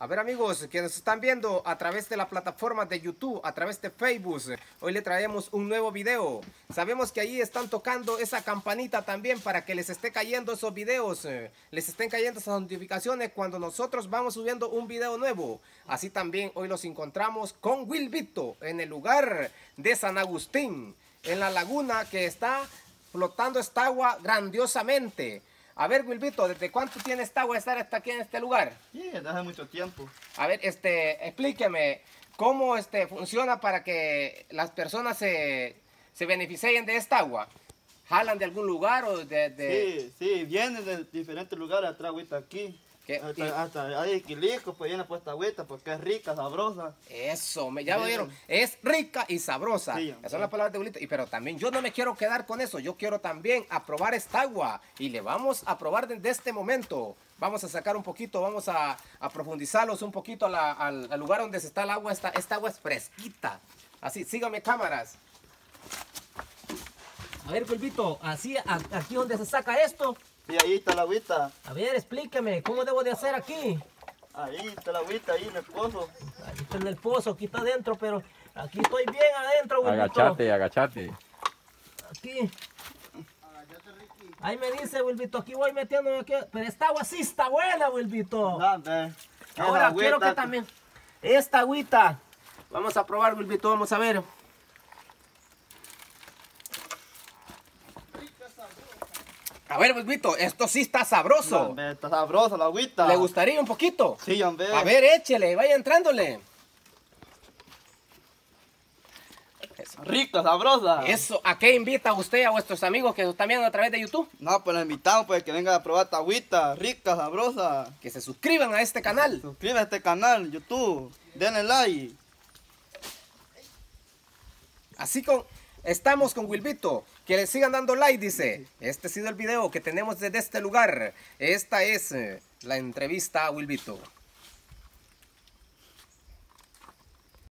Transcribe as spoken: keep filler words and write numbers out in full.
A ver amigos que nos están viendo a través de la plataforma de YouTube, a través de Facebook, hoy le traemos un nuevo video. Sabemos que ahí están tocando esa campanita también para que les esté cayendo esos videos, les estén cayendo esas notificaciones cuando nosotros vamos subiendo un video nuevo. Así también hoy los encontramos con Wilvito en el lugar de San Agustín, en la laguna que está flotando esta agua grandiosamente. A ver, Wilvito, ¿desde cuánto tiene esta agua estar hasta aquí en este lugar? Sí, desde hace mucho tiempo. A ver, este, explíqueme, ¿cómo este, funciona para que las personas se, se beneficien de esta agua? ¿Jalan de algún lugar o de...? de... Sí, sí, vienen de diferentes lugares a traer agüita aquí. ¿Qué? Hasta, Y... hasta hay Quilisco, pues viene puesta agüita porque es rica, sabrosa. Eso, me, ya lo Sí. vieron, es rica y sabrosa. Sí, Esas sí. son las palabras de Wilvito. Y pero también yo no me quiero quedar con eso, yo quiero también aprobar esta agua. Y le vamos a probar desde este momento. Vamos a sacar un poquito, vamos a, a profundizarlos un poquito a la, al, al lugar donde se está el agua. Esta, esta agua es fresquita. Así, síganme cámaras. A ver, Wilvito, así, a, aquí donde se saca esto. Sí, ahí está la agüita. A ver, explíqueme, ¿cómo debo de hacer aquí? Ahí está la agüita, ahí en el pozo. Aquí está en el pozo, aquí está adentro, pero aquí estoy bien adentro, Wilvito. Agachate, agachate. Aquí. Ahí me dice, Wilvito, aquí voy metiendo, aquí. Pero esta agua sí está buena, Wilvito. No, ve. Ahora Esa quiero agüita- que también, esta agüita, vamos a probar, Wilvito, vamos a ver. A ver, Wilvito, esto sí está sabroso. No, ve, está sabrosa la agüita. ¿Le gustaría un poquito? Sí, hombre. A ver, échele, vaya entrándole. Eso. Rica, sabrosa. Eso, ¿a qué invita usted a vuestros amigos que nos están viendo a través de YouTube? No, pues la invitamos pues que venga a probar esta agüita, rica, sabrosa. Que se suscriban a este canal. Suscríbete a este canal, YouTube. Denle like. Así con, estamos con Wilvito. Que le sigan dando like, dice. Este ha sido el video que tenemos desde este lugar. Esta es eh, la entrevista a Wilvito.